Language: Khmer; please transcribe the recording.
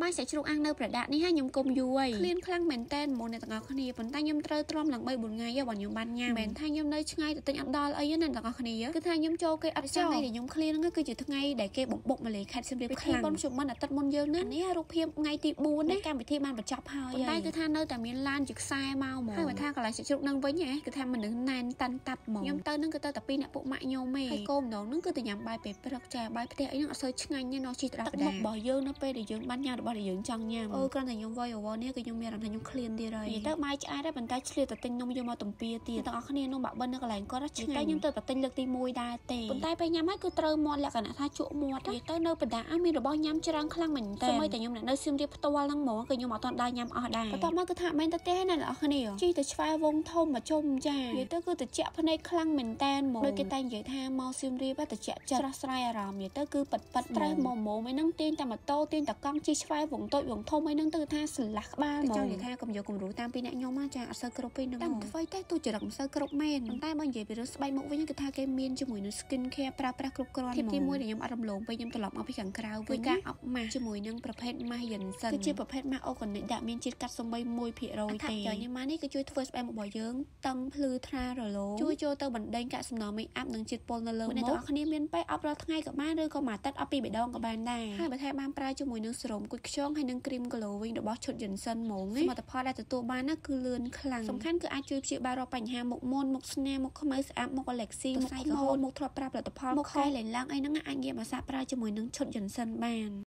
បាយសាច់ជ្រូកអាំងនៅប្រដាក់នេះហើយខ្ញុំគុំយូរហើយឃ្លានខ្លាំងមែនតែនហ្មងអ្នកទាំងអស់គ្នាប៉ុន្តែខ្ញុំត្រូវទ្រាំឡើង3 4ថ្ងៃហើយបងខ្ញុំបានញ៉ាំមិនថាខ្ញុំនៅឆ្ងាយទៅទិញអត់ដល់អីណាអ្នកទាំងអស់គ្នាគឺថាខ្ញុំចូលគេអត់ចង់ថ្ងៃដែលខ្ញុំឃ្លានហ្នឹងគឺជាថ្ងៃដែលគេបំបុកម្លេខេត្តសៀមរាបខ្លាំងប៉ុនជុំមិនអាទិត្យមុនយើងណានេះរូបភាពថ្ងៃទី4ណាកម្មវិធីបានបញ្ចប់ហើយប៉ុន្តែគឺថានៅតែមានឡានជាខ្សែមកហ្មងហើយបើថាកន្លែងសាច់ជ្រូកនឹងវិញគឺថាមនុស្សណែនតាន់តាប់ហ្មងខ្ញុំទៅនឹងគឺទៅតែពីអ្នកពុកម៉ាក់ខ្ញុំឯងហើយកូនម្ដងហ្នឹងគឺទៅញ៉ាំបាយពេលព្រឹកចាបាយផ្ទះអីហ្នឹងអត់សូវឆ្ងាញ់ទេណោះជីទៅដល់ប្រដារបស់យើងនៅពេលដែលយើងបានញ៉ាំរបស់ដែលយើងចង់ញ៉ាំគ្រាន់តែខ្ញុំវយអវនេះគឺខ្ញុំមានអារម្មណ៍ថាខ្ញុំឃ្លានទៀតហើយនិយាយទៅបាយឆ្អែតដែរប៉ុន្តែឆ្លៀតតែទិញនំយកមកទំពាទៀតទាំងអស់គ្នានំបាក់បិននៅកន្លែងគាត់ឆ្ងាញ់តែខ្ញុំទៅតែទិញលើកទី1ដែរទេប៉ុន្តែពេលញ៉ាំហើយគឺត្រូវមាត់លក្ខណៈថាជក់មាត់និយាយទៅនៅប្រដាមានរបស់ញ៉ាំច្រើនខ្លាំងមែនតើសូម្បីតែខ្ញុំនៅសៀមរាបផ្ទាល់ហ្នឹងហ្មងគឺខ្ញុំអត់ទាន់ដើរញ៉ាំអស់ដែរបន្ទាប់មកគឺថាមិនទៅទេណាអ្នកនរគ្នាជីទៅឆ្វែវងធំមកជុំចានិយាយទៅគឺត្រជាក់ភ្នែកខ្លាំងមែនតើហ្មងដូចគេតែនិយាយថាមកសៀមរាបត្រជាក់ចិត្តស្រស់ស្រាយអារម្មណ៍និយាយទៅគឺប៉ិតត្រេះម៉មឯហ្នឹងទាញតែម៉ូតូទាញតែកង់ជីឆ្វែវងតូចវងធំឯហ្នឹងទៅថាស្រឡះក្បាលហ្មងចង់និយាយថាកុំយកគំរូតាមពីអ្នកខ្ញុំចាអត់សូវគ្រប់ពេកហ្នឹងតែអ្វីតែទូចរិតមិនសូវគ្រប់មែនតែបើនិយាយពីរឿងស្បែកមុខវិញគឺថាគេមានជាមួយនឹង skin care ប្រើប្រាស់គ្រប់គ្រាន់ហ្មងទី1ដែលខ្ញុំអត់រំលងពេលខ្ញុំត្រឡប់មកពីខាងក្រៅវិញការអប់ម៉ាស់ជាមួយនឹងប្រភេទម៉ាស់យិនសិនគឺជាប្រភេទម៉ាស់អូហ្គានិកដាក់មានជាតិកាត់សំបី1%ទេចាញ៉ាំម៉ាស់នេះគឺជួយធ្វើស្បែកមុខរបស់យើងតឹងភ្លឺថ្លារលោងជួយចូលទៅបណ្ដេញកាកសំណល់ make up និងជាតិពុលនៅលើមុខអ្នកទាំងអស់គ្នាមានពេលអប់រាល់ថ្ងៃក៏បានឬក៏មួយអាទិត្យអប់ពី3 ដងក៏បានដែរហើយបើថាបានប្រើជាមួយនឹងសេរ៉ូមគូចខ្យងហើយនឹងគ្រីម glow វិញរបស់ឈុតយិនសិនហ្មងសមិទ្ធផលដែលទទួលបានណាគឺលឿនខ្លាំងសំខាន់គឺអាចជួយព្យាបាលរាល់បញ្ហាមុខមុនមុខស្នាមមុខខ្មៅស្អាប់មុខ Alexi មុខស្អីក្រហមមុខធ្លាប់ប្រើផលិតផលមុខខែលេងឡើងអីហ្នឹងអាចងាកមកសាកប្រើជាមួយនឹងឈុតយិនសិនបាន